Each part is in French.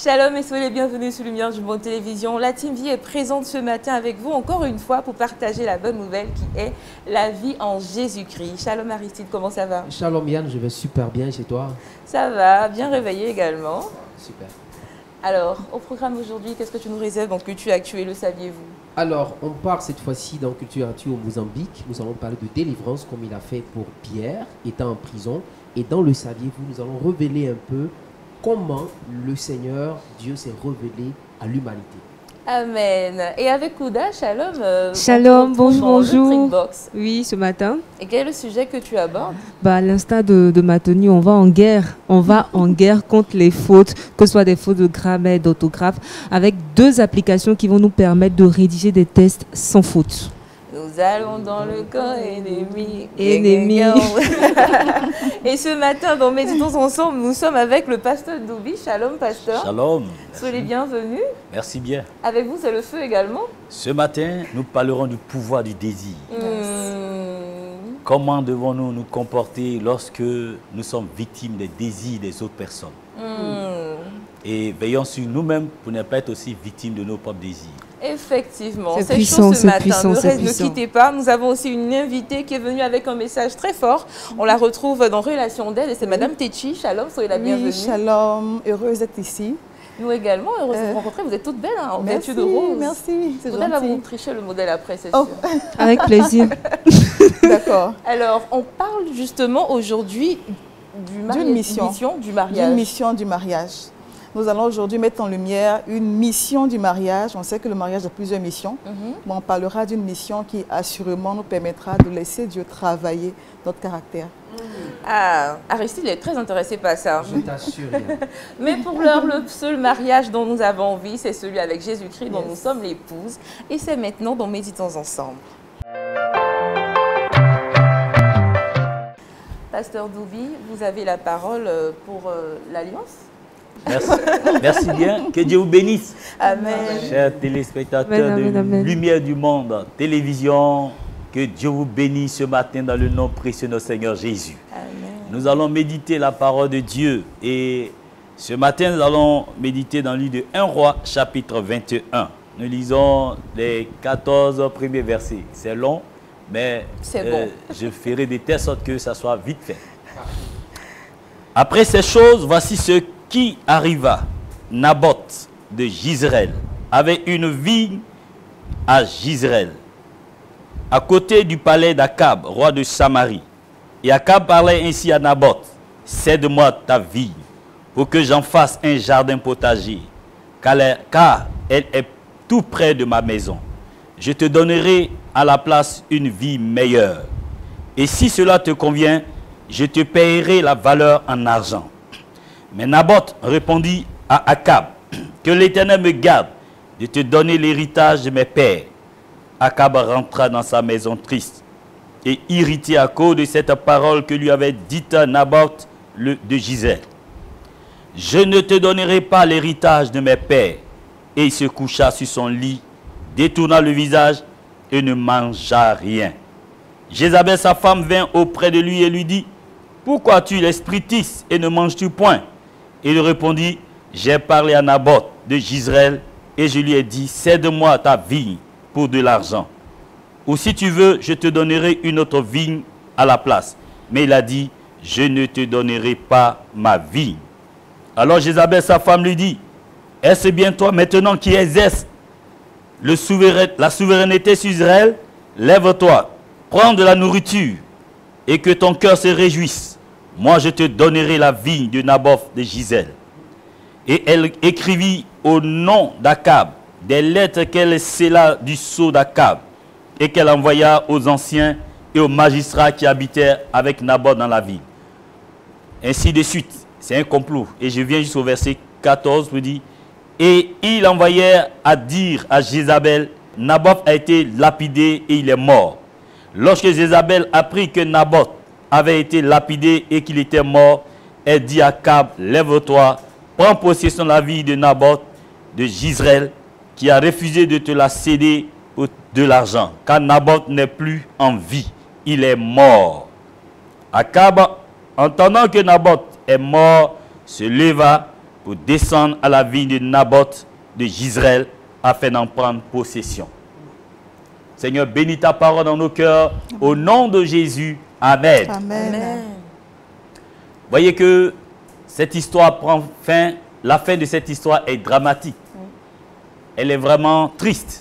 Shalom et soyez les bienvenus sur Lumière du Monde Télévision. La Team Vie est présente ce matin avec vous encore une fois pour partager la bonne nouvelle qui est la vie en Jésus-Christ. Shalom Aristide, comment ça va? Shalom Yann, je vais super bien chez toi. Ça va, bien réveillé également. Super. Alors, au programme aujourd'hui, qu'est-ce que tu nous réserves dans Culture Actu et le saviez-vous? Alors, on part cette fois-ci dans Culture Actu au Mozambique. Nous allons parler de délivrance comme il a fait pour Pierre, étant en prison. Et dans le saviez-vous, nous allons révéler un peu comment le Seigneur, Dieu, s'est révélé à l'humanité. Amen. Et avec Ouda, Shalom. Shalom, bonjour. Oui, ce matin. Et quel est le sujet que tu abordes? À l'instar de ma tenue, on va en guerre. On va en guerre contre les fautes, que ce soit des fautes de grammaire, d'orthographe, avec 2 applications qui vont nous permettre de rédiger des tests sans faute. Nous allons dans le camp ennemi. Ennemi. Et ce matin, dans Méditons ensemble, nous sommes avec le pasteur Doubi. Shalom, pasteur. Shalom. Soyez les bienvenus. Merci bien. Avec vous, c'est le feu également. Ce matin, nous parlerons du pouvoir du désir. Comment devons-nous nous comporter lorsque nous sommes victimes des désirs des autres personnes? Et veillons sur nous-mêmes pour ne pas être aussi victimes de nos propres désirs. Effectivement, c'est chaud puissant, ce matin. puissant, Ne quittez pas. Nous avons aussi une invitée qui est venue avec un message très fort. On la retrouve dans Relation d'aide et c'est Madame Techi. Shalom, soyez la bienvenue. Shalom, heureuse d'être ici. Nous également, heureuse de vous rencontrer. Vous êtes toute belle, hein, en vêtue de rose. Merci, c'est gentil. Va vous tricher le modèle après, c'est sûr. Avec plaisir. D'accord. Alors, on parle justement aujourd'hui d'une mission du mariage. D'une mission du mariage. Nous allons aujourd'hui mettre en lumière une mission du mariage. On sait que le mariage a plusieurs missions. Mais on parlera d'une mission qui assurément nous permettra de laisser Dieu travailler notre caractère. Ah, Aristide est très intéressé par ça. Je t'assure. Mais pour l'heure, le seul mariage dont nous avons envie, c'est celui avec Jésus-Christ dont nous sommes l'épouse. Et c'est maintenant dans Méditons ensemble. Pasteur Doubi, vous avez la parole pour l'Alliance. Merci. Merci bien. Que Dieu vous bénisse. Amen. Chers téléspectateurs de Lumière du Monde Télévision, que Dieu vous bénisse ce matin dans le nom précieux de notre Seigneur Jésus. Amen. Nous allons méditer la parole de Dieu. Et ce matin, nous allons méditer dans le livre de 1 Roi, chapitre 21. Nous lisons les 14 premiers versets. C'est long, mais bon. Je ferai de telle sorte que ça soit vite fait. Après ces choses, voici ce qui arriva. Naboth de Jizréel avait une vigne à Jizréel, à côté du palais d'Akab, roi de Samarie. Et Akab parlait ainsi à Naboth: cède-moi ta vigne, pour que j'en fasse un jardin potager, car elle est tout près de ma maison. Je te donnerai à la place une vie meilleure. Et si cela te convient, je te paierai la valeur en argent. Mais Naboth répondit à Akab: que l'Éternel me garde de te donner l'héritage de mes pères. Akab rentra dans sa maison triste et irrité à cause de cette parole que lui avait dite Naboth de Jizréel. Je ne te donnerai pas l'héritage de mes pères. Et il se coucha sur son lit, détourna le visage et ne mangea rien. Jézabel, sa femme, vint auprès de lui et lui dit: pourquoi as-tu l'esprit triste et ne manges-tu point? Et il répondit: j'ai parlé à Naboth de Jizréel et je lui ai dit: cède-moi ta vigne pour de l'argent. Ou si tu veux, je te donnerai une autre vigne à la place. Mais il a dit: je ne te donnerai pas ma vigne. Alors Jézabel, sa femme, lui dit: est-ce bien toi maintenant qui exerces la souveraineté sur Israël? Lève-toi, prends de la nourriture et que ton cœur se réjouisse. Moi, je te donnerai la vigne de Naboth de Jizréel. Et elle écrivit au nom d'Akab des lettres qu'elle scella du sceau d'Akab et qu'elle envoya aux anciens et aux magistrats qui habitaient avec Naboth dans la ville. Ainsi de suite, c'est un complot. Et je viens jusqu'au verset 14 pour dire: et ils envoyèrent à dire à Jézabel: Naboth a été lapidé et il est mort. Lorsque Jézabel apprit que Naboth avait été lapidé et qu'il était mort, elle dit à Akab: lève-toi, prends possession de la vie de Naboth de Jizréel, qui a refusé de te la céder pour de l'argent, car Naboth n'est plus en vie, il est mort. Akab, entendant que Naboth est mort, se leva, pour descendre à la vigne de Naboth de Jezreel afin d'en prendre possession. Seigneur, bénis ta parole dans nos cœurs. Au nom de Jésus. Amen. Amen. Amen. Voyez que cette histoire prend fin. La fin de cette histoire est dramatique. Elle est vraiment triste.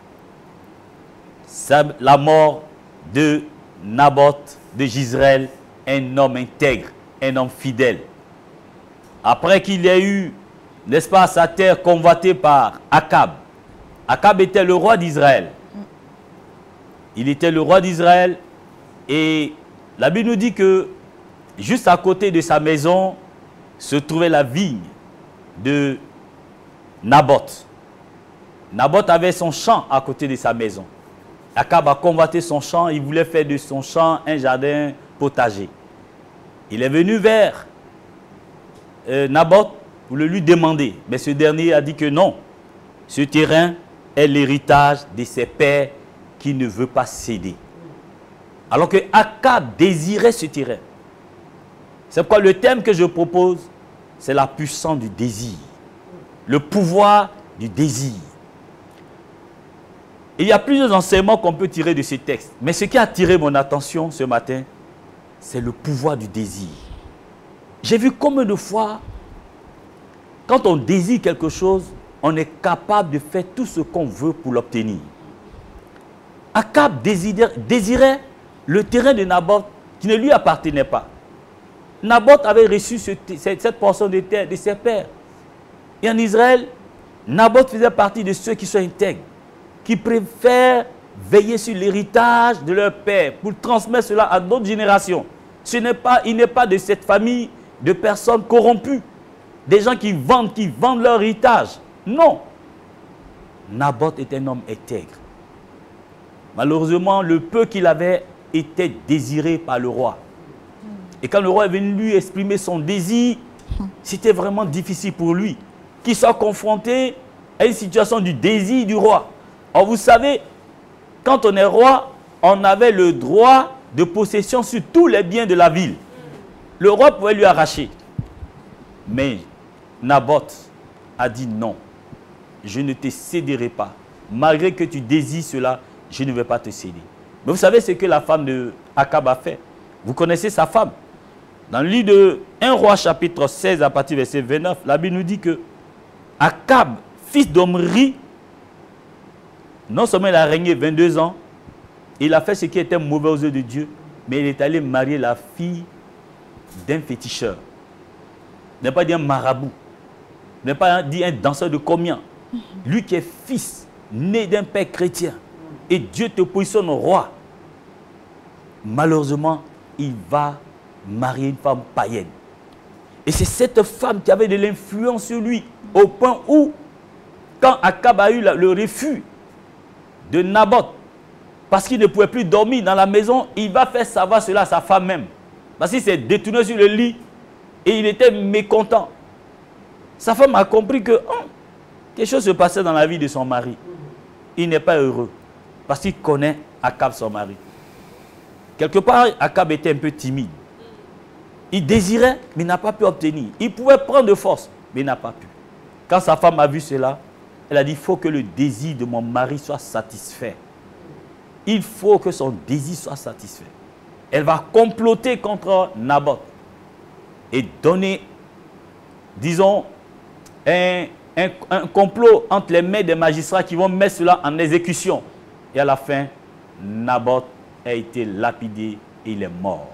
La mort de Naboth de Jezreel, un homme intègre, un homme fidèle. Après qu'il ait eu, n'est-ce pas, sa terre convoitée par Akab. Akab était le roi d'Israël. Il était le roi d'Israël et la Bible nous dit que juste à côté de sa maison se trouvait la vigne de Naboth. Naboth avait son champ à côté de sa maison. Akab a convoité son champ, il voulait faire de son champ un jardin potager. Il est venu vers Naboth pour le lui demander, mais ce dernier a dit que non, ce terrain est l'héritage de ses pères qui ne veut pas céder. Alors que Akab désirait ce terrain. C'est pourquoi le thème que je propose, c'est la puissance du désir. Le pouvoir du désir. Il y a plusieurs enseignements qu'on peut tirer de ces textes. Mais ce qui a attiré mon attention ce matin, c'est le pouvoir du désir. J'ai vu combien de fois, quand on désire quelque chose, on est capable de faire tout ce qu'on veut pour l'obtenir. Akab désirait le terrain de Naboth qui ne lui appartenait pas. Naboth avait reçu cette portion de terre de ses pères. Et en Israël, Naboth faisait partie de ceux qui sont intègres, qui préfèrent veiller sur l'héritage de leur père pour transmettre cela à d'autres générations. Il n'est pas de cette famille de personnes corrompues, des gens qui vendent leur héritage. Non. Naboth est un homme intègre. Malheureusement, le peu qu'il avait était désiré par le roi. Et quand le roi est venu lui exprimer son désir, c'était vraiment difficile pour lui qu'il soit confronté à une situation du désir du roi. Or, vous savez, quand on est roi, on avait le droit de possession sur tous les biens de la ville. Le roi pouvait lui arracher. Mais Naboth a dit non, je ne te céderai pas. Malgré que tu désires cela, je ne vais pas te céder. Mais vous savez ce que la femme de Akab a fait? Vous connaissez sa femme. Dans le livre de 1 Roi chapitre 16 à partir du verset 29, la Bible nous dit que Akab, fils d'Omri, non seulement il a régné 22 ans, il a fait ce qui était mauvais aux yeux de Dieu, mais il est allé marier la fille d'un féticheur. N'est pas dit un marabout, n'est pas dit un danseur de combien. Lui qui est fils, né d'un père chrétien, et Dieu te positionne roi. Malheureusement, il va marier une femme païenne. Et c'est cette femme qui avait de l'influence sur lui, au point où, quand Akab a eu le refus de Naboth, parce qu'il ne pouvait plus dormir dans la maison, il va faire savoir cela à sa femme même. Parce qu'il s'est détourné sur le lit et il était mécontent. Sa femme a compris que quelque chose se passait dans la vie de son mari. Il n'est pas heureux parce qu'il connaît Akab, son mari. Quelque part, Akab était un peu timide. Il désirait, mais il n'a pas pu obtenir. Il pouvait prendre de force, mais il n'a pas pu. Quand sa femme a vu cela, elle a dit, il faut que le désir de mon mari soit satisfait. Il faut que son désir soit satisfait. Elle va comploter contre Naboth et donner, disons, un complot entre les mains des magistrats qui vont mettre cela en exécution. Et à la fin, Naboth a été lapidé et il est mort.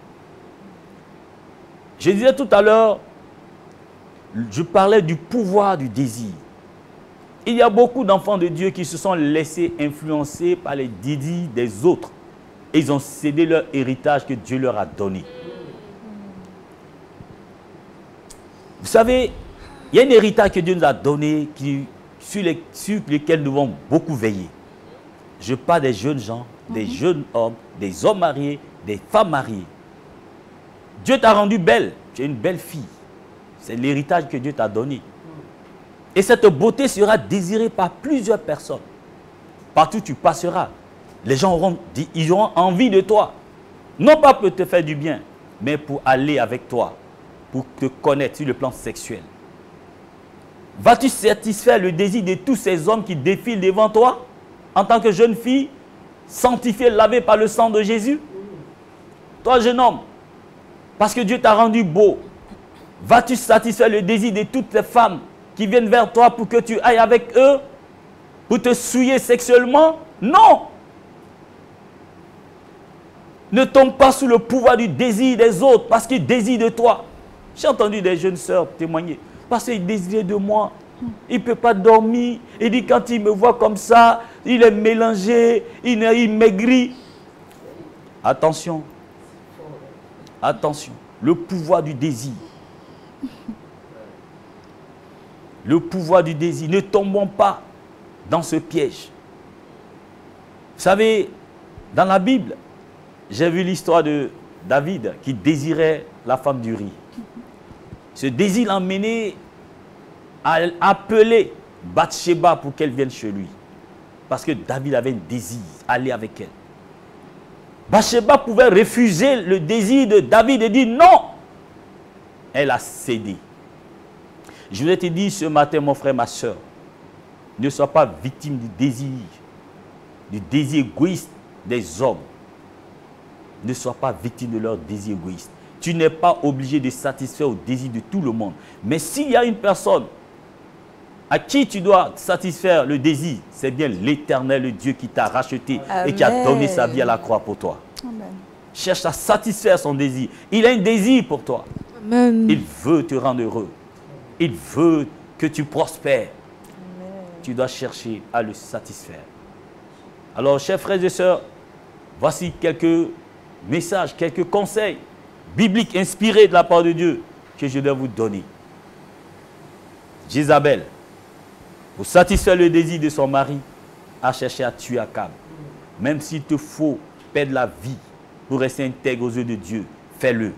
Je disais tout à l'heure, je parlais du pouvoir du désir. Il y a beaucoup d'enfants de Dieu qui se sont laissés influencer par les désirs des autres. Et ils ont cédé leur héritage que Dieu leur a donné. Vous savez, il y a un héritage que Dieu nous a donné sur lequel nous devons beaucoup veiller. Je parle des jeunes gens, des jeunes hommes, des hommes mariés, des femmes mariées. Dieu t'a rendu belle, tu es une belle fille. C'est l'héritage que Dieu t'a donné. Et cette beauté sera désirée par plusieurs personnes. Partout où tu passeras, les gens auront envie de toi. Non pas pour te faire du bien, mais pour aller avec toi, pour te connaître sur le plan sexuel. Vas-tu satisfaire le désir de tous ces hommes qui défilent devant toi en tant que jeune fille, sanctifiée, lavée par le sang de Jésus? Toi, jeune homme, parce que Dieu t'a rendu beau, vas-tu satisfaire le désir de toutes les femmes qui viennent vers toi pour que tu ailles avec eux, pour te souiller sexuellement? Non! Ne tombe pas sous le pouvoir du désir des autres parce qu'ils désirent de toi. J'ai entendu des jeunes sœurs témoigner. Parce qu'il désirait de moi. Il ne peut pas dormir. Il dit quand il me voit comme ça, il est mélangé, il maigrit. Attention. Attention. Le pouvoir du désir. Le pouvoir du désir. Ne tombons pas dans ce piège. Vous savez, dans la Bible, j'ai vu l'histoire de David qui désirait la femme d'Uri. Ce désir l'a mené à appeler Bathsheba pour qu'elle vienne chez lui. Parce que David avait un désir d'aller avec elle. Bathsheba pouvait refuser le désir de David et dire non. Elle a cédé. Je voulais te dire ce matin, mon frère, ma soeur, ne sois pas victime du désir égoïste des hommes. Ne sois pas victime de leur désir égoïste. Tu n'es pas obligé de satisfaire au désir de tout le monde. Mais s'il y a une personne à qui tu dois satisfaire le désir, c'est bien l'Éternel, le Dieu qui t'a racheté. Amen. Et qui a donné sa vie à la croix pour toi. Amen. Cherche à satisfaire son désir. Il a un désir pour toi. Amen. Il veut te rendre heureux. Il veut que tu prospères. Amen. Tu dois chercher à le satisfaire. Alors, chers frères et sœurs, voici quelques messages, quelques conseils bibliques inspirés de la part de Dieu que je dois vous donner. Jézabel, pour satisfaire le désir de son mari, a cherché à tuer Akab. Même s'il te faut perdre la vie pour rester intègre aux yeux de Dieu, fais-le.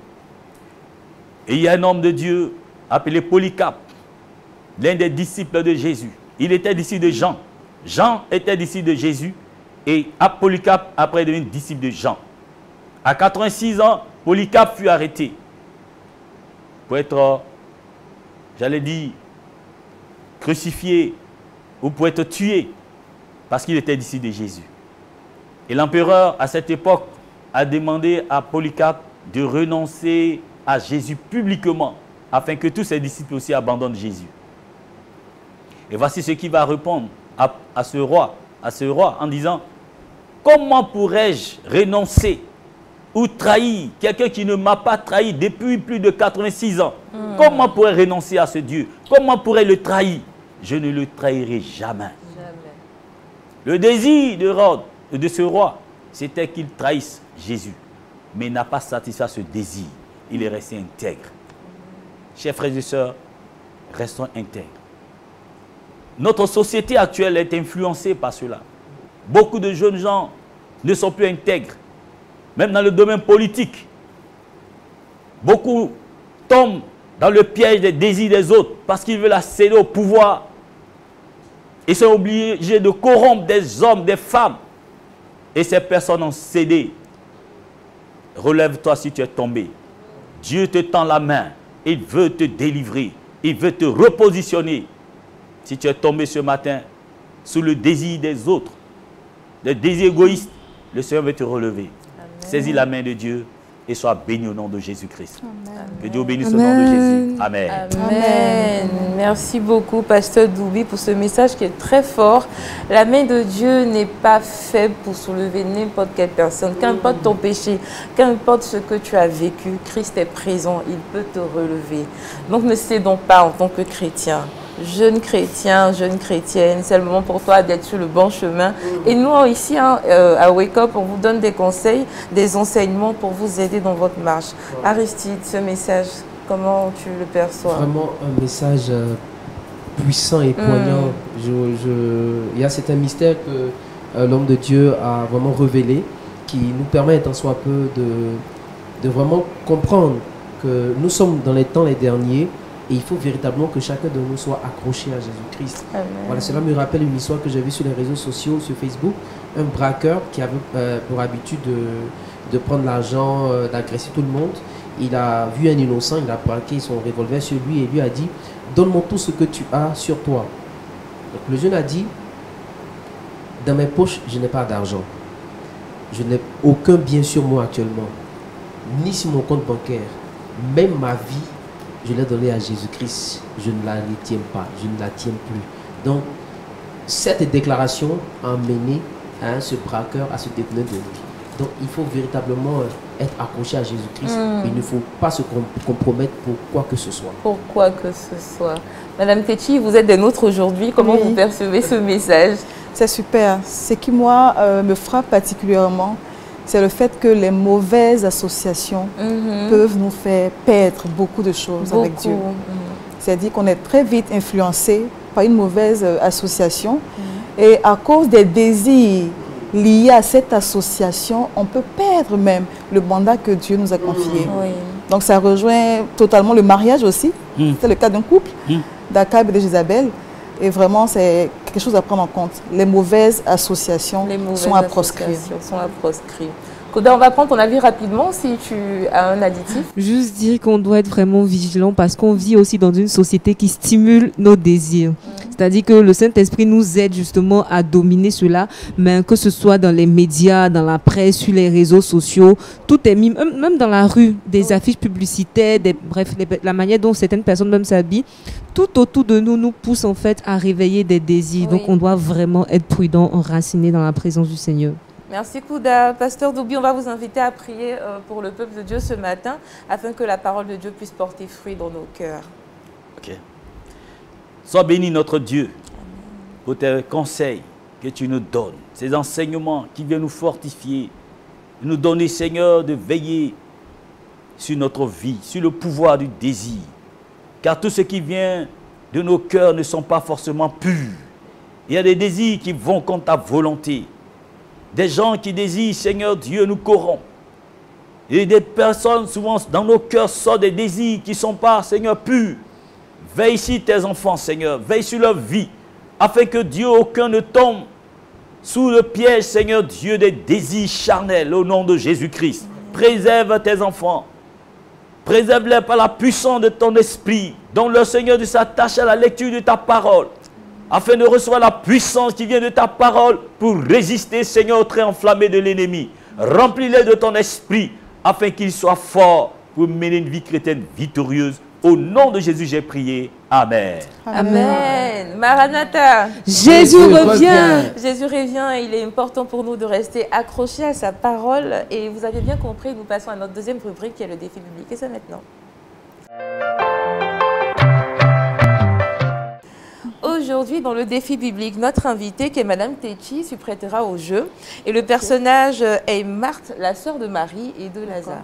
Et il y a un homme de Dieu appelé Polycarpe, l'un des disciples de Jésus. Il était disciple de Jean. Jean était disciple de Jésus. Et Polycarpe, après, est devenu disciple de Jean. À 86 ans, Polycarpe fut arrêté pour être, j'allais dire, crucifié ou pour être tué parce qu'il était disciple de Jésus. Et l'empereur, à cette époque, a demandé à Polycarpe de renoncer à Jésus publiquement afin que tous ses disciples aussi abandonnent Jésus. Et voici ce qu'il va répondre à ce roi en disant: comment pourrais-je renoncer ou trahir quelqu'un qui ne m'a pas trahi depuis plus de 86 ans? Comment pourrais-je renoncer à ce Dieu? Comment pourrais-je le trahir? Je ne le trahirai jamais. Le désir de ce roi, c'était qu'il trahisse Jésus. Mais il n'a pas satisfait ce désir. Il est resté intègre. Chers frères et sœurs, restons intègres. Notre société actuelle est influencée par cela. Beaucoup de jeunes gens ne sont plus intègres. Même dans le domaine politique. Beaucoup tombent dans le piège des désirs des autres parce qu'ils veulent accéder au pouvoir. Ils sont obligés de corrompre des hommes, des femmes. Et ces personnes ont cédé. Relève-toi si tu es tombé. Dieu te tend la main. Il veut te délivrer. Il veut te repositionner. Si tu es tombé ce matin sous le désir des autres, des désirs égoïstes, le Seigneur veut te relever. Amen. Saisis la main de Dieu et sois béni au nom de Jésus-Christ. Que Dieu bénisse au nom de Jésus. Amen. Amen. Merci beaucoup, Pasteur Doubi, pour ce message qui est très fort. La main de Dieu n'est pas faible pour soulever n'importe quelle personne. Qu'importe ton péché, qu'importe ce que tu as vécu, Christ est présent. Il peut te relever. Donc ne cédons pas en tant que chrétien. Jeune chrétien, jeune chrétienne, c'est le moment pour toi d'être sur le bon chemin. Et nous, ici, à Wake Up, on vous donne des conseils, des enseignements pour vous aider dans votre marche. Aristide, ce message, comment tu le perçois? Vraiment un message puissant et poignant. Il y a certains mystères que l'homme de Dieu a vraiment révélés qui nous permettent en soit peu de vraiment comprendre que nous sommes dans les temps les derniers. Et il faut véritablement que chacun de nous soit accroché à Jésus-Christ. Voilà, cela me rappelle une histoire que j'ai vue sur les réseaux sociaux, sur Facebook. Un braqueur qui avait pour habitude de prendre l'argent, d'agresser tout le monde. il a vu un innocent, il a braqué son revolver sur lui et lui a dit « Donne-moi tout ce que tu as sur toi. » Donc le jeune a dit « Dans mes poches, je n'ai pas d'argent. Je n'ai aucun bien sur moi actuellement, ni sur mon compte bancaire. Même ma vie, je l'ai donnée à Jésus-Christ. Je ne la retiens pas, je ne la tiens plus. » Donc, cette déclaration a mené ce braqueur à se détourner de lui. Donc, il faut véritablement être accroché à Jésus-Christ. Il ne faut pas se compromettre pour quoi que ce soit. Pour quoi que ce soit. Madame Techi, vous êtes des nôtres aujourd'hui. Comment vous percevez ce message? C'est super. Ce qui, moi, me frappe particulièrement, c'est le fait que les mauvaises associations peuvent nous faire perdre beaucoup de choses avec Dieu. C'est-à-dire qu'on est très vite influencé par une mauvaise association. Et à cause des désirs liés à cette association, on peut perdre même le mandat que Dieu nous a confié. Donc ça rejoint totalement le mariage aussi. C'est le cas d'un couple, d'Akab et de Jézabel. Et vraiment, c'est quelque chose à prendre en compte. Les mauvaises associations sont à proscrire. Koda, on va prendre ton avis rapidement si tu as un additif. Juste dire qu'on doit être vraiment vigilant parce qu'on vit aussi dans une société qui stimule nos désirs. C'est-à-dire que le Saint-Esprit nous aide justement à dominer cela, mais que ce soit dans les médias, dans la presse, sur les réseaux sociaux, tout est mis, même dans la rue, des affiches publicitaires, bref, la manière dont certaines personnes même s'habillent, tout autour de nous nous pousse en fait à réveiller des désirs. Donc on doit vraiment être prudent, enraciné dans la présence du Seigneur. Merci Kouda. Pasteur Doubi, on va vous inviter à prier pour le peuple de Dieu ce matin afin que la parole de Dieu puisse porter fruit dans nos cœurs. Ok. Sois béni notre Dieu pour tes conseils que tu nous donnes, ces enseignements qui viennent nous fortifier, nous donner Seigneur de veiller sur notre vie, sur le pouvoir du désir. Car tout ce qui vient de nos cœurs ne sont pas forcément purs. Il y a des désirs qui vont contre ta volonté. Des gens qui désirent, Seigneur Dieu, nous corrompent. Et des personnes, souvent, dans nos cœurs, sortent des désirs qui ne sont pas, Seigneur, purs. Veille sur tes enfants, Seigneur. Veille sur leur vie, afin que Dieu, aucun ne tombe sous le piège, Seigneur Dieu, des désirs charnels, au nom de Jésus-Christ. Préserve tes enfants. Préserve-les par la puissance de ton esprit, dont le Seigneur s'attache à la lecture de ta parole, afin de recevoir la puissance qui vient de ta parole pour résister, Seigneur, au trait enflammé de l'ennemi. Remplis-les de ton esprit, afin qu'ils soient forts pour mener une vie chrétienne victorieuse. Au nom de Jésus, j'ai prié. Amen. Amen. Maranatha. Jésus revient. Jésus revient et il est important pour nous de rester accrochés à sa parole. Et vous avez bien compris, nous passons à notre deuxième rubrique qui est le défi biblique. Et c'est maintenant. Aujourd'hui, dans le défi biblique, notre invitée, qui est Madame Techi, se prêtera au jeu. Et le personnage est Marthe, la sœur de Marie et de Lazare.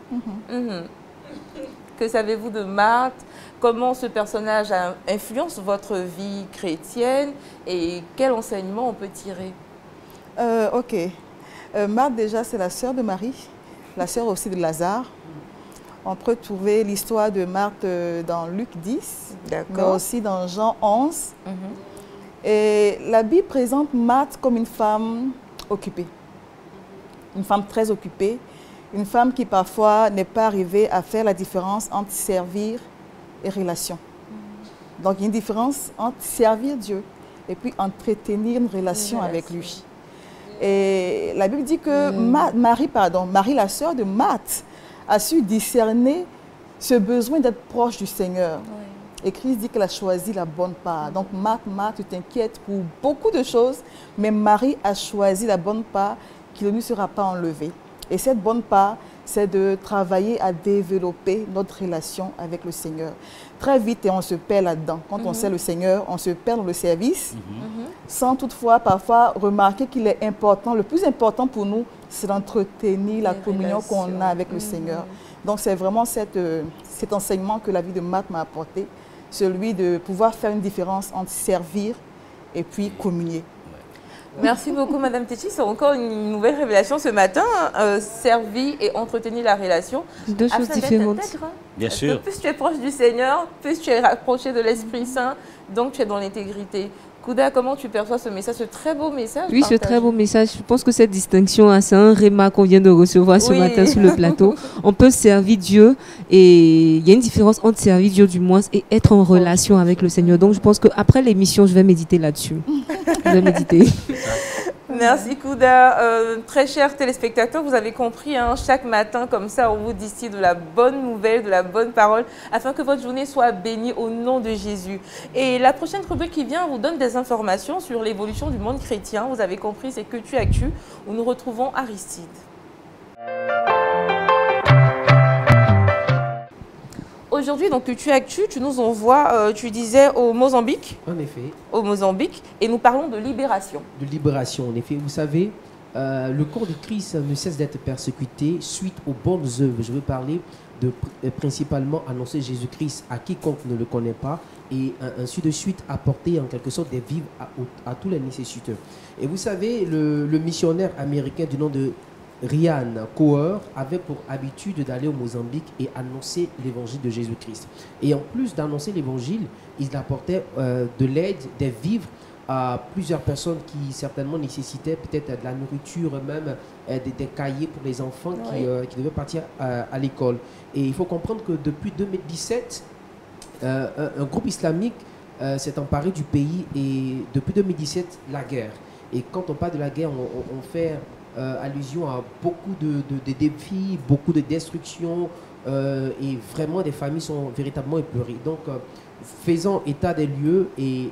Que savez-vous de Marthe? Comment ce personnage influence votre vie chrétienne? Et quel enseignement on peut tirer? Marthe, déjà, c'est la sœur de Marie, la sœur aussi de Lazare. On peut trouver l'histoire de Marthe dans Luc 10, mais aussi dans Jean 11. Et la Bible présente Marthe comme une femme occupée, une femme très occupée, une femme qui parfois n'est pas arrivée à faire la différence entre servir et relation. Donc il y a une différence entre servir Dieu et puis entretenir une relation avec lui. Et la Bible dit que Marie, la sœur de Marthe, a su discerner ce besoin d'être proche du Seigneur. Et Christ dit qu'elle a choisi la bonne part. Donc Marthe, tu t'inquiètes pour beaucoup de choses, mais Marie a choisi la bonne part qui ne lui sera pas enlevée. Et cette bonne part, c'est de travailler à développer notre relation avec le Seigneur. Très vite, et on se perd là-dedans. Quand on sait le Seigneur, on se perd dans le service, sans toutefois parfois remarquer qu'il est important. Le plus important pour nous, c'est d'entretenir la communion qu'on a avec le Seigneur. Donc c'est vraiment cet enseignement que la vie de Marthe m'a apporté, celui de pouvoir faire une différence entre servir et puis communier. Merci beaucoup, Madame Techi. C'est encore une nouvelle révélation ce matin. Servir et entretenir la relation. Deux choses différentes. Bien sûr. Plus tu es proche du Seigneur, plus tu es rapproché de l'Esprit Saint, donc tu es dans l'intégrité. Kouda, comment tu perçois ce message, ce très beau message? Oui, ce très beau message. Je pense que cette distinction, c'est un réma qu'on vient de recevoir ce matin sur le plateau. On peut servir Dieu et il y a une différence entre servir Dieu du moins et être en relation avec le Seigneur. Donc, je pense qu'après l'émission, je vais méditer là-dessus. Je vais méditer. Merci Kouda. Très chers téléspectateurs, vous avez compris, hein, chaque matin comme ça, on vous distille de la bonne nouvelle, de la bonne parole, afin que votre journée soit bénie au nom de Jésus. Et la prochaine rubrique qui vient vous donne des informations sur l'évolution du monde chrétien. Vous avez compris, c'est Culture Actu, où nous retrouvons Aristide. Aujourd'hui, donc Culture Actu, tu nous envoies, tu disais, au Mozambique. En effet. Au Mozambique, et nous parlons de libération. De libération, en effet. Vous savez, le corps de Christ ne cesse d'être persécuté suite aux bonnes œuvres. Je veux parler de principalement annoncer Jésus-Christ à quiconque ne le connaît pas et ainsi de suite apporter en quelque sorte des vivres à tous les nécessiteux. Et vous savez, le missionnaire américain du nom de Ryan Coer avait pour habitude d'aller au Mozambique et annoncer l'évangile de Jésus-Christ. Et en plus d'annoncer l'évangile, il apportait de l'aide, des vivres à plusieurs personnes qui certainement nécessitaient peut-être de la nourriture, même des cahiers pour les enfants qui devaient partir à l'école. Et il faut comprendre que depuis 2017, un groupe islamique s'est emparé du pays et depuis 2017, la guerre. Et quand on parle de la guerre, on fait allusion à beaucoup de défis, beaucoup de destruction et vraiment des familles sont véritablement éplorées. Donc, faisant état des lieux et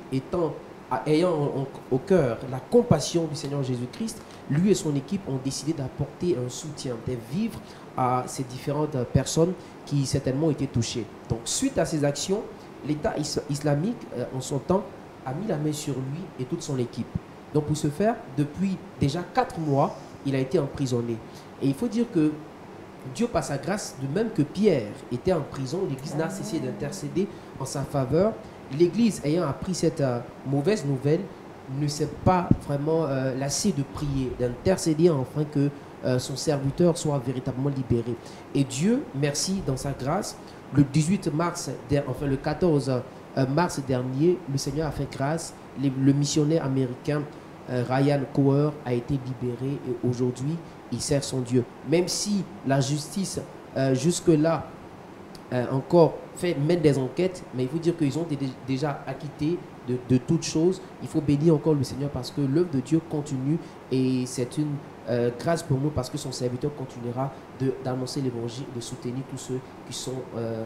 ayant au cœur la compassion du Seigneur Jésus-Christ, lui et son équipe ont décidé d'apporter un soutien, des vivres à ces différentes personnes qui certainement ont été touchées. Donc, suite à ces actions, l'État islamique, en son temps, a mis la main sur lui et toute son équipe. Donc, pour ce faire, depuis déjà 4 mois, il a été emprisonné. Et il faut dire que Dieu, par sa grâce, de même que Pierre était en prison, l'Église n'a cessé d'intercéder en sa faveur. L'Église, ayant appris cette mauvaise nouvelle, ne s'est pas vraiment lassée de prier, d'intercéder afin que son serviteur soit véritablement libéré. Et Dieu, merci, dans sa grâce, le 18 mars, enfin le 14 mars dernier, le Seigneur a fait grâce. Le missionnaire américain Ryan Coer a été libéré et aujourd'hui, il sert son Dieu. Même si la justice, jusque-là, encore mène des enquêtes, mais il faut dire qu'ils ont déjà acquitté de toutes choses. Il faut bénir encore le Seigneur parce que l'œuvre de Dieu continue et c'est une grâce pour nous parce que son serviteur continuera d'annoncer l'évangile, de soutenir tous ceux qui sont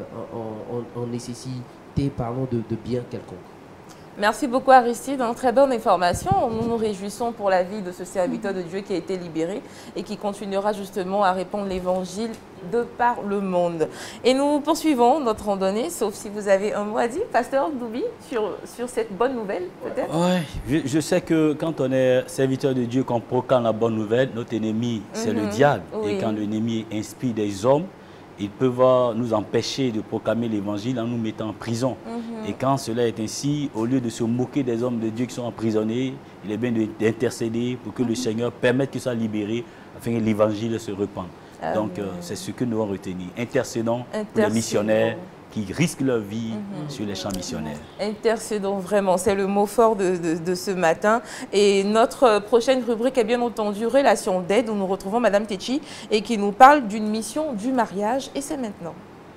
en nécessité, parlons de bien quelconque. Merci beaucoup Aristide, une très bonne information. Nous nous réjouissons pour la vie de ce serviteur de Dieu qui a été libéré et qui continuera justement à répandre l'évangile de par le monde. Et nous poursuivons notre randonnée, sauf si vous avez un mot à dire, Pasteur Doubi, sur cette bonne nouvelle peut-être. Oui, je sais que quand on est serviteur de Dieu, qu'on proclame la bonne nouvelle, notre ennemi c'est le diable. Oui. Et quand l'ennemi inspire des hommes, ils peuvent nous empêcher de proclamer l'évangile en nous mettant en prison. Et quand cela est ainsi, au lieu de se moquer des hommes de Dieu qui sont emprisonnés, il est bien d'intercéder pour que le Seigneur permette qu'ils soient libérés afin que l'évangile se répande. Donc, c'est ce que nous devons retenir. Intercédons pour les missionnaires qui risquent leur vie sur les champs missionnaires. Intercédons vraiment, c'est le mot fort de ce matin. Et notre prochaine rubrique est bien entendu Relation d'aide, où nous retrouvons Madame Techi et qui nous parle d'une mission du mariage. Et c'est maintenant.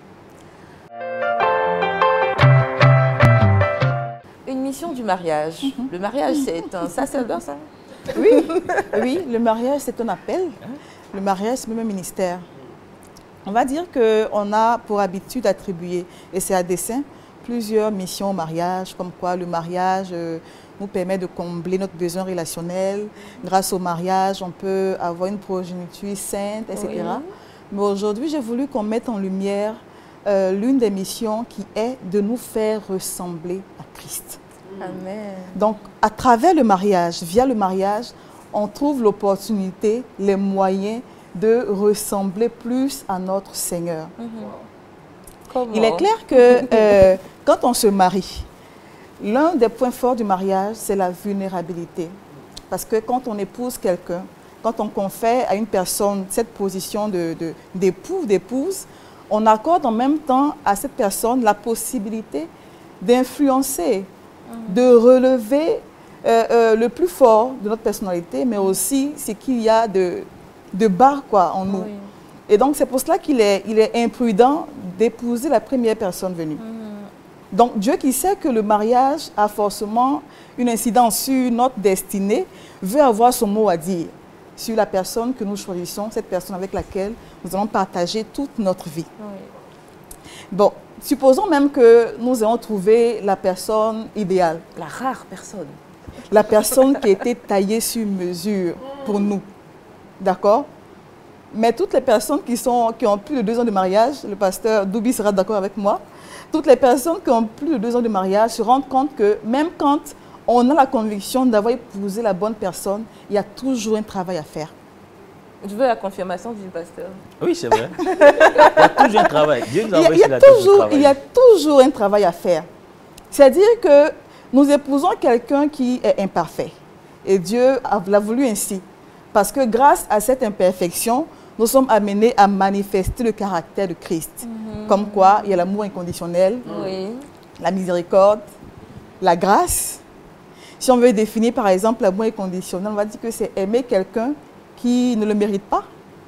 Une mission du mariage. Le mariage, c'est un sacerdoce, hein? Oui, le mariage, c'est un appel. Le mariage, c'est même un ministère. On va dire qu'on a pour habitude d'attribuer, et c'est à dessein, plusieurs missions au mariage, comme quoi le mariage nous permet de combler notre besoin relationnel. Grâce au mariage, on peut avoir une progéniture sainte, etc. Oui. Mais aujourd'hui, j'ai voulu qu'on mette en lumière l'une des missions qui est de nous faire ressembler à Christ. Amen. Donc, à travers le mariage, via le mariage, on trouve l'opportunité, les moyens de ressembler plus à notre Seigneur. Il est clair que quand on se marie, l'un des points forts du mariage, c'est la vulnérabilité. Parce que quand on épouse quelqu'un, quand on confère à une personne cette position d'époux, d'épouse, on accorde en même temps à cette personne la possibilité d'influencer, de relever le plus fort de notre personnalité, mais aussi ce qu'il y a de bas quoi, en nous. Oui. Et donc, c'est pour cela qu'il est imprudent d'épouser la première personne venue. Donc, Dieu qui sait que le mariage a forcément une incidence sur notre destinée, veut avoir son mot à dire sur la personne que nous choisissons, cette personne avec laquelle nous allons partager toute notre vie. Oui. Bon, supposons même que nous ayons trouvé la personne idéale. La rare personne. La personne qui a été taillée sur mesure pour nous. D'accord? Mais toutes les personnes qui ont plus de 2 ans de mariage, le pasteur Doubi sera d'accord avec moi, toutes les personnes qui ont plus de 2 ans de mariage se rendent compte que même quand on a la conviction d'avoir épousé la bonne personne, il y a toujours un travail à faire. Je veux la confirmation du pasteur. Oui, c'est vrai. Il y a toujours un travail. Dieu nous a envoyé sur la terre pour travailler. Il y a toujours un travail à faire. C'est-à-dire que nous épousons quelqu'un qui est imparfait. Et Dieu l'a voulu ainsi. Parce que grâce à cette imperfection, nous sommes amenés à manifester le caractère de Christ. Comme quoi, il y a l'amour inconditionnel, la miséricorde, la grâce. Si on veut définir, par exemple, l'amour inconditionnel, on va dire que c'est aimer quelqu'un qui ne le mérite pas.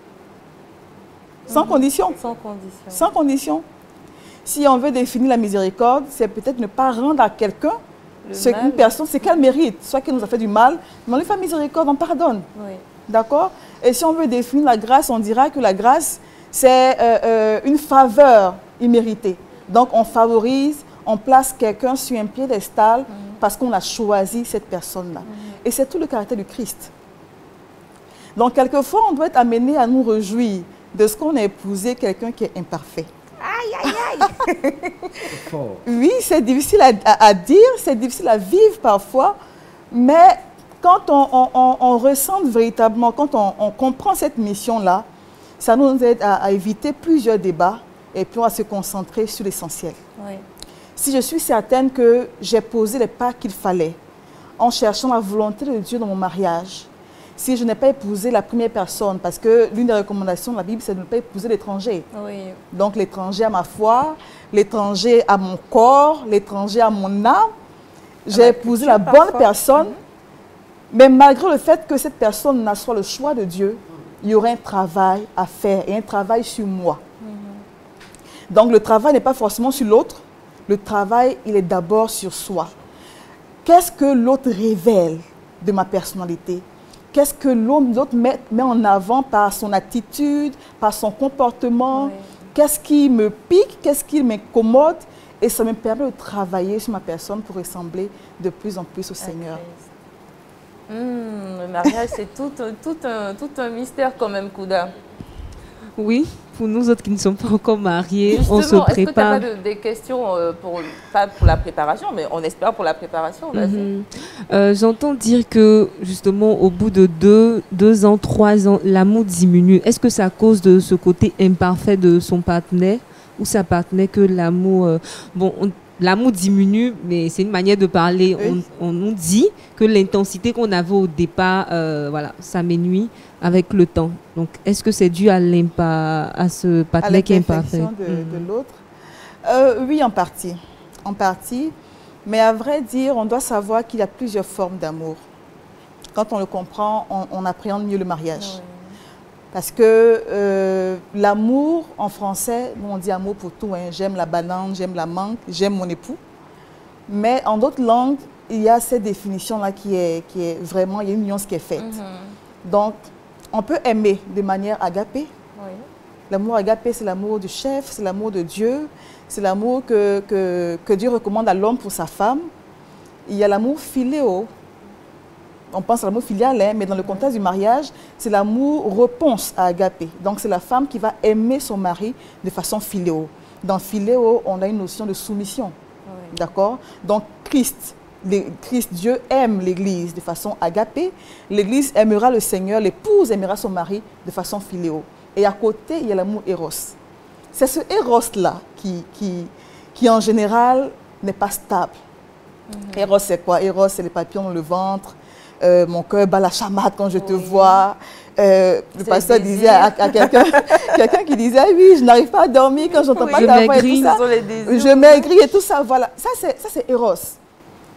Sans condition. Sans condition. Sans condition. Si on veut définir la miséricorde, c'est peut-être ne pas rendre à quelqu'un une personne, c'est qu'elle mérite. Soit qu'elle nous a fait du mal, mais on lui fait miséricorde, on pardonne. Oui. D'accord? Et si on veut définir la grâce, on dira que la grâce, c'est une faveur imméritée. Donc, on favorise, on place quelqu'un sur un piédestal parce qu'on a choisi cette personne-là. Et c'est tout le caractère du Christ. Donc, quelquefois, on doit être amené à nous réjouir de ce qu'on a épousé quelqu'un qui est imparfait. Aïe, aïe, aïe! Oui, c'est difficile à dire, c'est difficile à vivre parfois, mais quand on ressent véritablement, quand on comprend cette mission-là, ça nous aide à éviter plusieurs débats et puis à se concentrer sur l'essentiel. Oui. Si je suis certaine que j'ai posé les pas qu'il fallait en cherchant la volonté de Dieu dans mon mariage, si je n'ai pas épousé la première personne, parce que l'une des recommandations de la Bible, c'est de ne pas épouser l'étranger. Oui. Donc l'étranger à ma foi, l'étranger à mon corps, l'étranger à mon âme. J'ai épousé la bonne personne, mais malgré le fait que cette personne n'a soit le choix de Dieu, il y aurait un travail à faire et un travail sur moi. Donc le travail n'est pas forcément sur l'autre, le travail, il est d'abord sur soi. Qu'est-ce que l'autre révèle de ma personnalité? Qu'est-ce que l'autre met en avant par son attitude, par son comportement? Oui. Qu'est-ce qui me pique? Qu'est-ce qui m'incommode? Et ça me permet de travailler sur ma personne pour ressembler de plus en plus au Seigneur. Le mariage, c'est tout un mystère quand même, Kouda. Oui, pour nous autres qui ne sommes pas encore mariés, justement, on se prépare. Est-ce que tu n'as pas des questions, pas pour la préparation, mais on espère pour la préparation? J'entends dire que justement, au bout de 2 ans, 3 ans, l'amour diminue. Est-ce que c'est à cause de ce côté imparfait de son partenaire ou sa partenaire que l'amour... l'amour diminue, mais c'est une manière de parler. Oui. On nous dit que l'intensité qu'on avait au départ, s'amenuit avec le temps. Donc, est-ce que c'est dû à ce partenaire qui est imparfait? De l'autre? Oui, en partie. En partie. Mais à vrai dire, on doit savoir qu'il y a plusieurs formes d'amour. Quand on le comprend, on appréhende mieux le mariage. Oui. Parce que l'amour, en français, on dit amour pour tout. Hein. J'aime la banane, j'aime la mangue, j'aime mon époux. Mais en d'autres langues, il y a cette définition-là qui est vraiment, il y a une nuance qui est faite. Donc, on peut aimer de manière agapée. Oui. L'amour agapé, c'est l'amour du chef, c'est l'amour de Dieu, c'est l'amour que Dieu recommande à l'homme pour sa femme. Il y a l'amour philéo. On pense à l'amour filial, hein, mais dans le contexte du mariage, c'est l'amour réponse à agapé. Donc, c'est la femme qui va aimer son mari de façon philéo. Dans philéo, on a une notion de soumission. Oui. D'accord? Donc, Christ, Dieu aime l'Église de façon agapée. L'Église aimera le Seigneur, l'épouse aimera son mari de façon philéo. Et à côté, il y a l'amour éros. C'est ce éros-là qui, en général, n'est pas stable. Éros, c'est quoi? Éros, c'est les papillons dans le ventre. Mon cœur bat la chamade quand je te vois. Le pasteur disait à quelqu'un qui disait « Oui, je n'arrive pas à dormir quand j'entends pas ta voix et tout ça. Je maigris et tout ça. » Voilà. Ça, c'est Eros.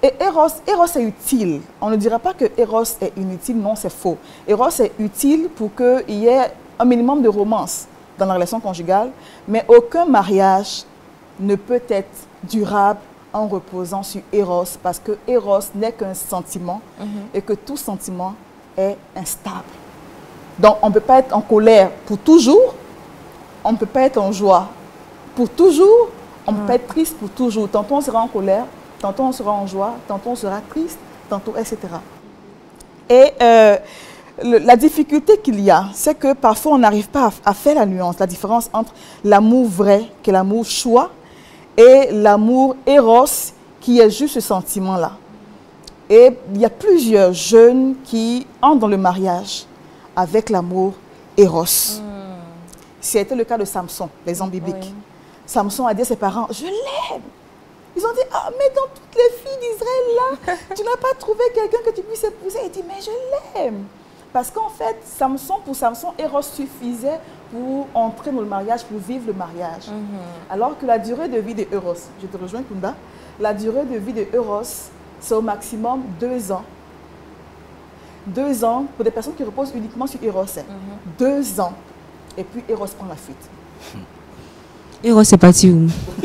Et Eros est utile. On ne dira pas que Eros est inutile, non, c'est faux. Eros est utile pour qu'il y ait un minimum de romance dans la relation conjugale, mais aucun mariage ne peut être durable en reposant sur Eros, parce que Eros n'est qu'un sentiment et que tout sentiment est instable. Donc, on ne peut pas être en colère pour toujours, on ne peut pas être en joie pour toujours, on ne peut pas être triste pour toujours. Tantôt on sera en colère, tantôt on sera en joie, tantôt on sera triste, tantôt, etc. Et la difficulté qu'il y a, c'est que parfois on n'arrive pas à faire la nuance, la différence entre l'amour vrai, qui est l'amour choix, et l'amour Eros, qui est juste ce sentiment-là. Et il y a plusieurs jeunes qui entrent dans le mariage avec l'amour Eros. C'était le cas de Samson, l'exemple biblique. Oui. Samson a dit à ses parents, je l'aime. Ils ont dit, ah, mais dans toutes les filles d'Israël, là, tu n'as pas trouvé quelqu'un que tu puisses épouser. Il dit, mais je l'aime. Parce qu'en fait, pour Samson, Eros suffisait pour entrer dans le mariage, pour vivre le mariage. Alors que la durée de vie de Eros, je te rejoins Kunda, la durée de vie de Eros, c'est au maximum 2 ans. 2 ans, pour des personnes qui reposent uniquement sur Eros, 2 ans. Et puis Eros prend la fuite. Eros, c'est parti où?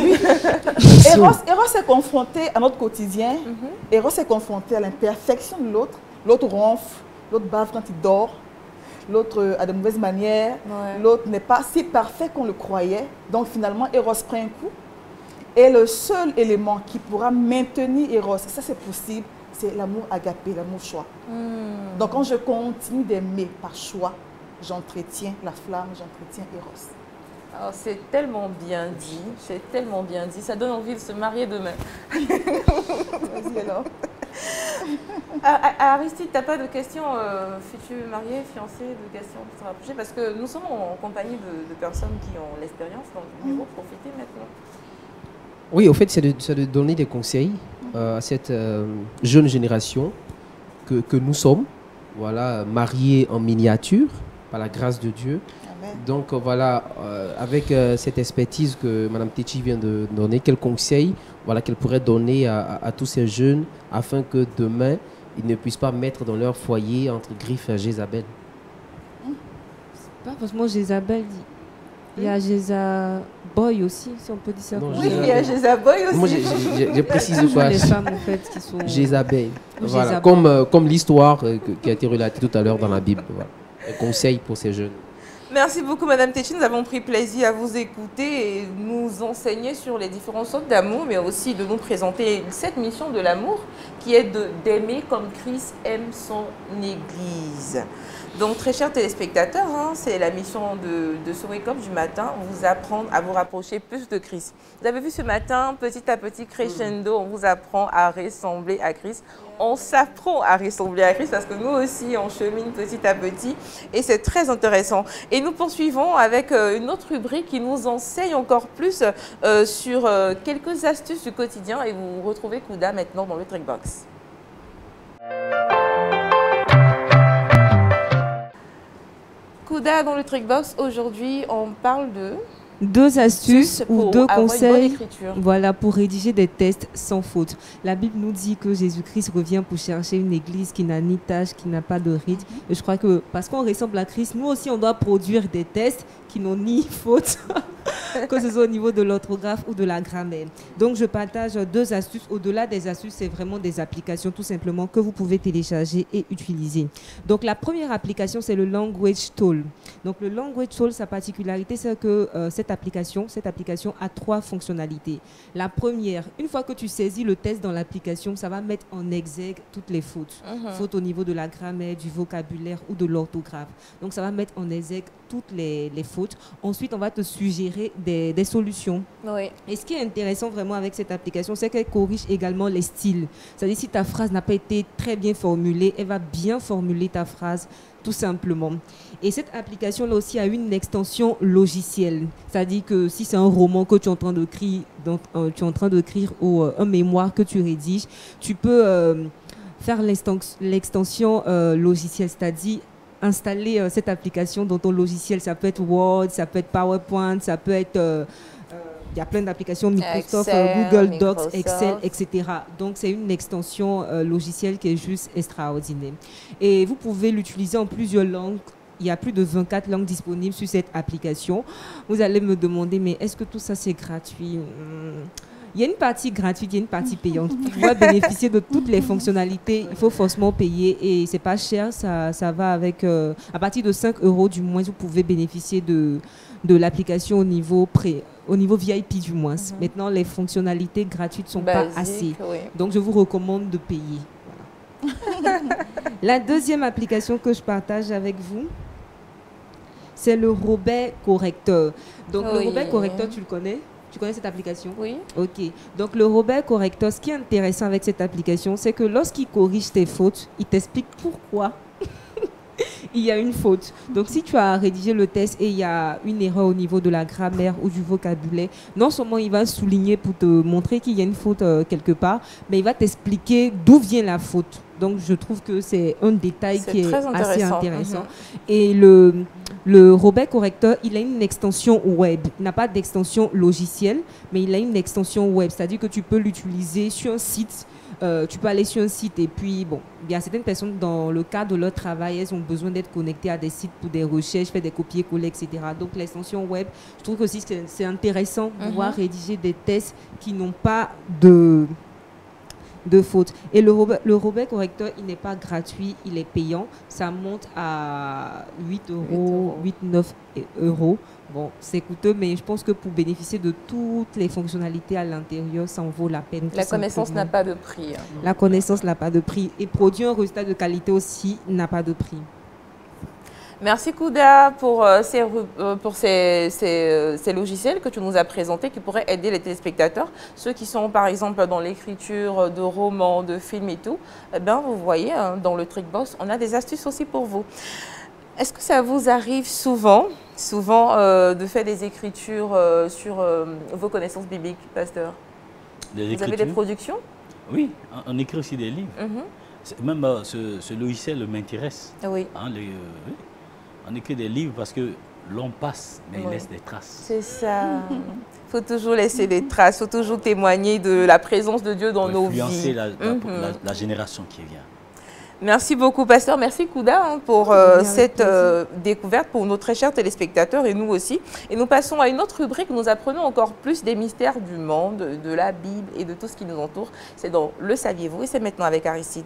Eros est confronté à notre quotidien. Eros est confronté à l'imperfection de l'autre. L'autre ronfle, l'autre bave quand il dort, l'autre a de mauvaises manières, l'autre n'est pas si parfait qu'on le croyait. Donc finalement, Eros prend un coup. Et le seul élément qui pourra maintenir Eros, ça c'est possible, c'est l'amour agapé, l'amour choix. Donc quand je continue d'aimer par choix, j'entretiens la flamme, j'entretiens Eros. Alors, c'est tellement bien dit, ça donne envie de se marier demain. Vas-y alors. Aristide, tu n'as pas de questions, futur marié, fiancé, de questions pour se rapprocher? Parce que nous sommes en compagnie de personnes qui ont l'expérience, donc il faut profiter maintenant. Oui, au fait, c'est de donner des conseils à cette jeune génération que nous sommes, voilà, mariés en miniature, par la grâce de Dieu. Donc voilà, avec cette expertise que Mme Techi vient de donner, quels conseils voilà, qu'elle pourrait donner à tous ces jeunes afin que demain, ils ne puissent pas mettre dans leur foyer entre griffes à Jézabel? C'est pas forcément Jézabel. Il y a Jézaboy aussi, si on peut dire ça. Non, Oui, il y a Jézaboy aussi. Moi, je précise quoi? Les femmes, en fait, qui sont... Jézabel. Voilà, Jézabel. comme l'histoire qui a été relatée tout à l'heure dans la Bible. Voilà. Un conseil pour ces jeunes. Merci beaucoup, Madame Techi. Nous avons pris plaisir à vous écouter et nous enseigner sur les différentes sortes d'amour, mais aussi de nous présenter cette mission de l'amour qui est d'aimer comme Christ aime son Église. Donc, très chers téléspectateurs, c'est la mission de ce wake-up du matin, vous apprendre à vous rapprocher plus de Christ. Vous avez vu ce matin, petit à petit, crescendo, on vous apprend à ressembler à Christ. On s'apprend à ressembler à Christ parce que nous aussi, on chemine petit à petit et c'est très intéressant. Et nous poursuivons avec une autre rubrique qui nous enseigne encore plus sur quelques astuces du quotidien et vous retrouvez Kouda maintenant dans le Trickbox. Kouda dans le Trickbox, aujourd'hui on parle de... 2 astuces ou 2 conseils, voilà, pour rédiger des tests sans faute. La Bible nous dit que Jésus-Christ revient pour chercher une église qui n'a ni tâche, qui n'a pas de rite. Et je crois que parce qu'on ressemble à Christ, nous aussi on doit produire des tests qui n'ont ni faute, que ce soit au niveau de l'orthographe ou de la grammaire. Donc je partage 2 astuces. Au-delà des astuces, c'est vraiment des applications tout simplement que vous pouvez télécharger et utiliser. Donc la première application, c'est le Language Tool. Donc le Language Tool, sa particularité, c'est que cette application a 3 fonctionnalités. La première, une fois que tu saisis le test dans l'application, ça va mettre en exergue toutes les fautes. Fautes au niveau de la grammaire, du vocabulaire ou de l'orthographe. Donc ça va mettre en exergue toutes les fautes. Ensuite, on va te suggérer des solutions. Oui. Et ce qui est intéressant vraiment avec cette application, c'est qu'elle corrige également les styles. C'est-à-dire si ta phrase n'a pas été très bien formulée, elle va bien formuler ta phrase tout simplement. Et cette application-là aussi a une extension logicielle. C'est-à-dire que si c'est un roman que tu es en train d'écrire, ou un mémoire que tu rédiges, tu peux faire l'extension logicielle, c'est-à-dire installer cette application dans ton logiciel. Ça peut être Word, ça peut être PowerPoint, ça peut être il y a plein d'applications Microsoft, Excel, Google Docs, Microsoft. Excel, etc. Donc, c'est une extension logicielle qui est juste extraordinaire. Et vous pouvez l'utiliser en plusieurs langues. Il y a plus de 24 langues disponibles sur cette application. Vous allez me demander, mais est-ce que tout ça, c'est gratuit? Il y a une partie gratuite, il y a une partie payante. Pour pouvoir bénéficier de toutes les fonctionnalités, il faut forcément payer et c'est pas cher. Ça va avec... à partir de 5 € du moins, vous pouvez bénéficier de l'application au niveau VIP du moins. Maintenant, les fonctionnalités gratuites ne sont pas assez. Oui. Donc, je vous recommande de payer. Voilà. La deuxième application que je partage avec vous, c'est le Robert Correcteur. Donc, le Oui. Robert Correcteur, tu le connais? Tu connais cette application? Oui. Ok. Donc, le Robert Correcteur, ce qui est intéressant avec cette application, c'est que lorsqu'il corrige tes fautes, il t'explique pourquoi il y a une faute. Donc, si tu as rédigé le test et il y a une erreur au niveau de la grammaire ou du vocabulaire, non seulement il va souligner pour te montrer qu'il y a une faute quelque part, mais il va t'expliquer d'où vient la faute. Donc, je trouve que c'est un détail qui est assez intéressant. Et le Robert Correcteur, il a une extension web. Il n'a pas d'extension logicielle, mais il a une extension web. C'est-à-dire que tu peux l'utiliser sur un site. Tu peux aller sur un site et puis, bon, il y a certaines personnes dans le cadre de leur travail, elles ont besoin d'être connectées à des sites pour des recherches, faire des copier-coller, etc. Donc, l'extension web, je trouve aussi que c'est intéressant de pouvoir rédiger des tests qui n'ont pas de faute. Et le Robert Correcteur, il n'est pas gratuit, il est payant. Ça monte à 8 €, 8-9 €. Bon, c'est coûteux, mais je pense que pour bénéficier de toutes les fonctionnalités à l'intérieur, ça en vaut la peine. La connaissance n'a pas de prix. La connaissance n'a pas de prix. Et produire un résultat de qualité aussi n'a pas de prix. Merci Kouda pour ces logiciels que tu nous as présentés qui pourraient aider les téléspectateurs, ceux qui sont par exemple dans l'écriture de romans, de films et tout. Eh bien, vous voyez, hein, dans le Trickbox, on a des astuces aussi pour vous. Est-ce que ça vous arrive souvent de faire des écritures sur vos connaissances bibliques, pasteur? Vous avez des productions? Oui, on écrit aussi des livres. Même ce logiciel m'intéresse. Oui. Hein, on écrit des livres parce que l'on passe, mais il laisse des traces. C'est ça. Il faut toujours laisser des traces, il faut toujours témoigner de la présence de Dieu dans nos vies. Influencer la génération qui vient. Merci beaucoup, pasteur. Merci, Kouda, pour cette découverte pour nos très chers téléspectateurs et nous aussi. Et nous passons à une autre rubrique. Nous apprenons encore plus des mystères du monde, de la Bible et de tout ce qui nous entoure. C'est dans Le Saviez-vous et c'est maintenant avec Aristide.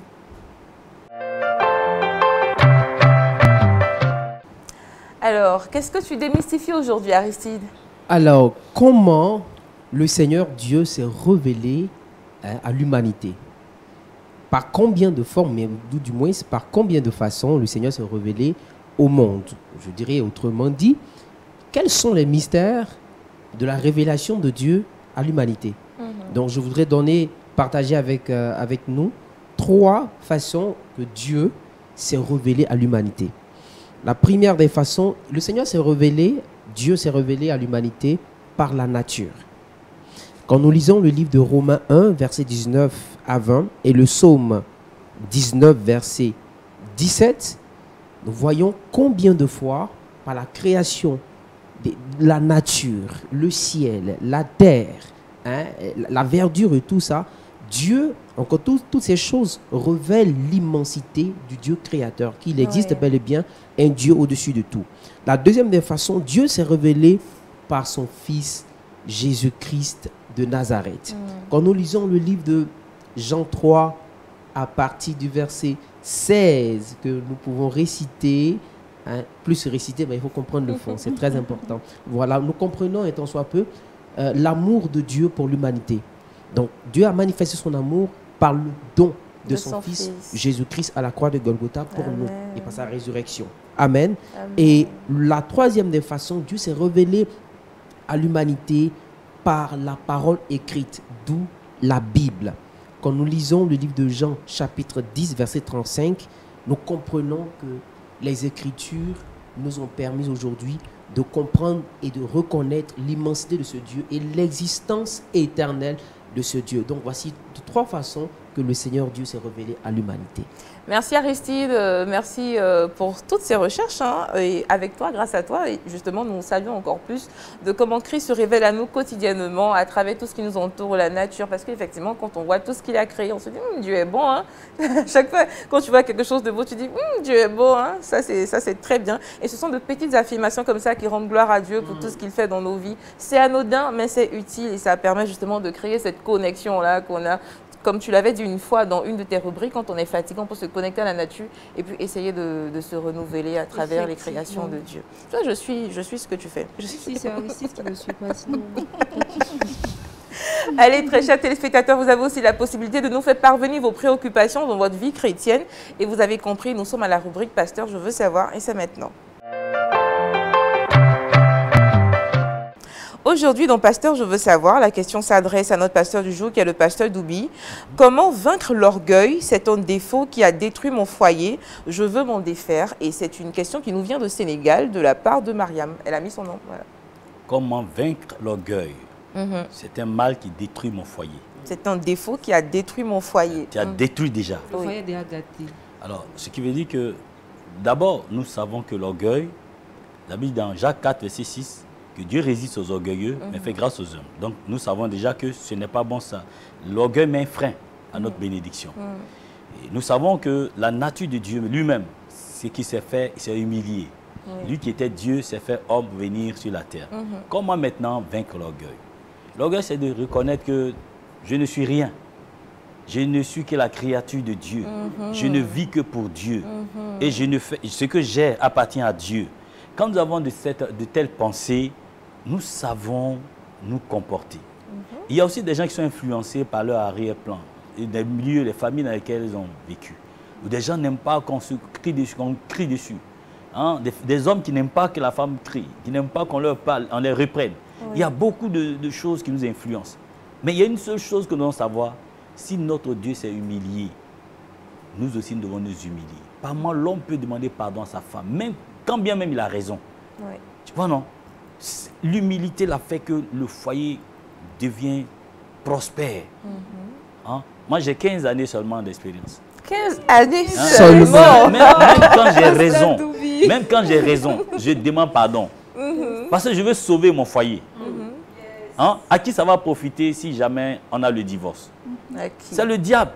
Alors, qu'est-ce que tu démystifies aujourd'hui, Aristide? Alors, comment le Seigneur Dieu s'est révélé à l'humanité? Par combien de formes, mais du moins par combien de façons le Seigneur s'est révélé au monde? Je dirais autrement dit, quels sont les mystères de la révélation de Dieu à l'humanité? Donc, je voudrais partager avec nous 3 façons que Dieu s'est révélé à l'humanité. La première des façons, le Seigneur s'est révélé, Dieu s'est révélé à l'humanité par la nature. Quand nous lisons le livre de Romains 1, versets 19 à 20, et le psaume 19, verset 17, nous voyons combien de fois, par la création de la nature, le ciel, la terre, la verdure et tout ça, Dieu, encore toutes ces choses révèlent l'immensité du Dieu créateur, qu'il existe bel et bien un Dieu au-dessus de tout. La deuxième des façons, Dieu s'est révélé par son Fils Jésus-Christ de Nazareth. Quand nous lisons le livre de Jean 3, à partir du verset 16, que nous pouvons réciter, plus réciter, mais il faut comprendre le fond, c'est très important. Voilà, nous comprenons, étant soit peu, l'amour de Dieu pour l'humanité. Donc, Dieu a manifesté son amour par le don de son Fils Jésus-Christ à la croix de Golgotha pour nous et par sa résurrection. Amen. Et la troisième des façons, Dieu s'est révélé à l'humanité par la parole écrite, d'où la Bible. Quand nous lisons le livre de Jean, chapitre 10, verset 35, nous comprenons que les Écritures nous ont permis aujourd'hui de comprendre et de reconnaître l'immensité de ce Dieu et l'existence éternelle de ce Dieu. Donc voici 3 façons que le Seigneur Dieu s'est révélé à l'humanité. Merci Aristide, merci pour toutes ces recherches. Hein, et avec toi, grâce à toi, et justement, nous savions encore plus de comment Christ se révèle à nous quotidiennement à travers tout ce qui nous entoure, la nature. Parce qu'effectivement, quand on voit tout ce qu'il a créé, on se dit Dieu est bon. Hein. Chaque fois, quand tu vois quelque chose de beau, tu dis Dieu est beau. Hein. Ça, c'est très bien. Et ce sont de petites affirmations comme ça qui rendent gloire à Dieu pour tout ce qu'il fait dans nos vies. C'est anodin, mais c'est utile et ça permet justement de créer cette connexion-là qu'on a. Comme tu l'avais dit une fois dans une de tes rubriques, quand on est fatigué, on peut se connecter à la nature et puis essayer de se renouveler à travers les créations de Dieu. Toi, je suis ce que tu fais. Si c'est Aristide qui ne suit pas, sinon... Allez, très chers téléspectateurs, vous avez aussi la possibilité de nous faire parvenir vos préoccupations dans votre vie chrétienne. Et vous avez compris, nous sommes à la rubrique Pasteur, je veux savoir, et c'est maintenant. Aujourd'hui, dans Pasteur, je veux savoir, la question s'adresse à notre pasteur du jour, qui est le pasteur Doubi. Comment vaincre l'orgueil? C'est un défaut qui a détruit mon foyer. Je veux m'en défaire. Et c'est une question qui nous vient de Sénégal, de la part de Mariam. Elle a mis son nom. Voilà. Comment vaincre l'orgueil? C'est un mal qui détruit mon foyer. C'est un défaut qui a détruit mon foyer. Qui a détruit déjà. Le foyer est déjà gâté. Alors, ce qui veut dire que, d'abord, nous savons que l'orgueil, d'habitude dans Jacques 4, verset 6, que Dieu résiste aux orgueilleux, mais fait grâce aux hommes. Donc, nous savons déjà que ce n'est pas bon ça. L'orgueil met un frein à notre bénédiction. Et nous savons que la nature de Dieu lui-même, ce qui s'est fait, il s'est humilié. Lui qui était Dieu s'est fait homme venir sur la terre. Comment maintenant vaincre l'orgueil? L'orgueil, c'est de reconnaître que je ne suis rien. Je ne suis que la créature de Dieu. Je ne vis que pour Dieu. Et je ne fais, ce que j'ai appartient à Dieu. Quand nous avons de telles pensées, nous savons nous comporter. Il y a aussi des gens qui sont influencés par leur arrière-plan, des milieux, les familles dans lesquelles ils ont vécu. Où des gens n'aiment pas qu'on se crie dessus, qu'on crie dessus. Hein? Des hommes qui n'aiment pas que la femme crie, qui n'aiment pas qu'on leur parle, on les reprenne. Il y a beaucoup de choses qui nous influencent. Mais il y a une seule chose que nous devons savoir, si notre Dieu s'est humilié, nous aussi nous devons nous humilier. Par moi, l'homme peut demander pardon à sa femme, même quand bien même il a raison. Tu vois, non? L'humilité l'a fait que le foyer devient prospère. Hein? Moi, j'ai 15 années seulement d'expérience. 15 années seulement. Même quand j'ai raison, même quand j'ai raison, je demande pardon. Parce que je veux sauver mon foyer. Hein? À qui ça va profiter si jamais on a le divorce? C'est le diable.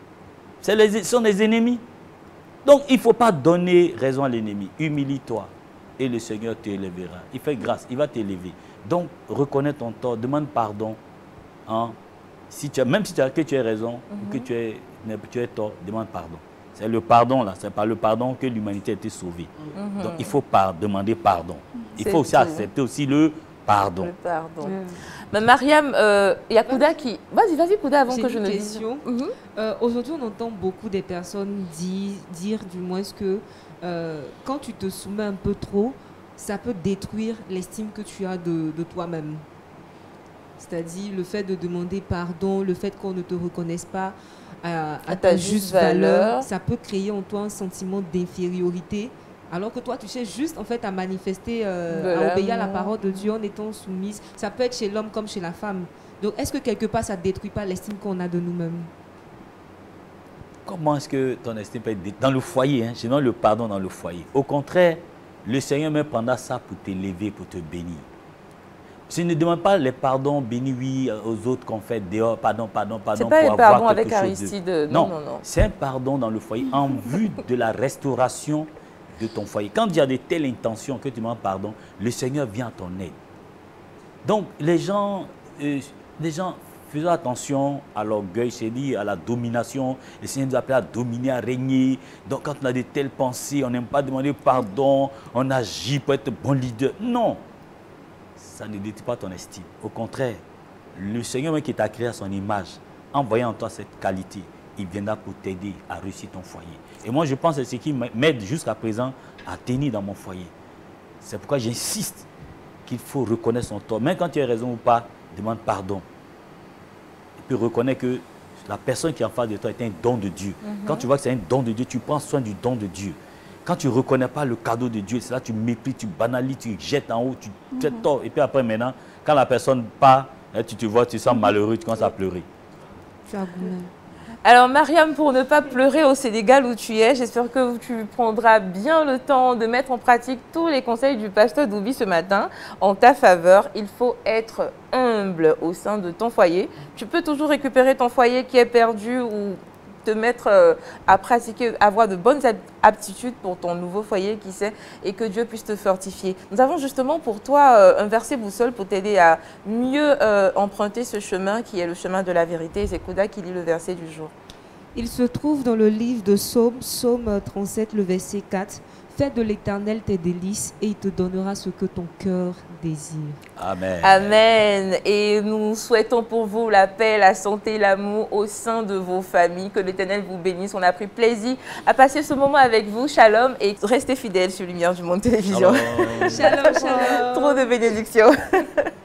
Ce sont les ennemis. Donc, il ne faut pas donner raison à l'ennemi. Humilie-toi et le Seigneur t'élèvera. Il fait grâce, il va t'élever. Donc, reconnais ton tort, demande pardon. Hein? Si tu as, même si tu as que tu as raison ou que tu es tort, demande pardon. C'est le pardon là, c'est par le pardon que l'humanité a été sauvée. Donc, il faut demander pardon. Il faut aussi accepter aussi le pardon. Le pardon. Mais Mariam, il y a Kouda qui... Vas-y Kouda avant que je ne dise. Aujourd'hui, on entend beaucoup des personnes dire du moins que quand tu te soumets un peu trop, ça peut détruire l'estime que tu as de toi-même. C'est-à-dire le fait de demander pardon, le fait qu'on ne te reconnaisse pas à ta juste valeur, ça peut créer en toi un sentiment d'infériorité. Alors que toi, tu sais juste en fait à manifester, à obéir à la parole de Dieu en étant soumise. Ça peut être chez l'homme comme chez la femme. Donc, est-ce que quelque part, ça ne détruit pas l'estime qu'on a de nous-mêmes? Comment est-ce que ton estime peut être détruite? Dans le foyer, hein, sinon le pardon dans le foyer. Au contraire, le Seigneur me prendra ça pour t'élever, pour te bénir. Je ne demande pas les pardons bénis, oui, aux autres qu'on fait dehors, pardon, c'est pas un pardon avec Aristide. Non. C'est un pardon dans le foyer en vue de la restauration de ton foyer. Quand il y a de telles intentions que tu demandes pardon, le Seigneur vient à ton aide. Donc, les gens faisons attention à l'orgueil, c'est-à-dire à la domination. Le Seigneur nous appelle à dominer, à régner. Donc, quand on a de telles pensées, on n'aime pas demander pardon, on agit pour être bon leader. Non, ça ne détruit pas ton estime. Au contraire, le Seigneur même qui t'a créé à son image, en voyant en toi cette qualité, il viendra pour t'aider à réussir ton foyer. Et moi, je pense que c'est ce qui m'aide jusqu'à présent à tenir dans mon foyer. C'est pourquoi j'insiste qu'il faut reconnaître son tort. Même quand tu as raison ou pas, demande pardon. Et puis reconnais que la personne qui est en face de toi est un don de Dieu. Quand tu vois que c'est un don de Dieu, tu prends soin du don de Dieu. Quand tu ne reconnais pas le cadeau de Dieu, c'est là que tu méprises, tu banalises, tu jettes en haut, tu fais tort. Et puis après, maintenant, quand la personne part, tu te vois, tu te sens malheureux, tu commences à pleurer. Tu as goûté. Alors Mariam, pour ne pas pleurer au Sénégal où tu es, j'espère que tu prendras bien le temps de mettre en pratique tous les conseils du pasteur Doubi ce matin en ta faveur. Il faut être humble au sein de ton foyer. Tu peux toujours récupérer ton foyer qui est perdu ou te mettre à pratiquer, avoir de bonnes aptitudes pour ton nouveau foyer, qui sait, et que Dieu puisse te fortifier. Nous avons justement pour toi un verset boussole pour t'aider à mieux emprunter ce chemin qui est le chemin de la vérité. C'est Kouda qui lit le verset du jour. Il se trouve dans le livre de Psaume 37, le verset 4. Fais de l'Éternel tes délices et il te donnera ce que ton cœur désire. Amen. Amen. Et nous souhaitons pour vous la paix, la santé, l'amour au sein de vos familles. Que l'Éternel vous bénisse. On a pris plaisir à passer ce moment avec vous. Shalom et restez fidèles sur Lumière du Monde Télévision. Shalom. Shalom, shalom. Trop de bénédictions.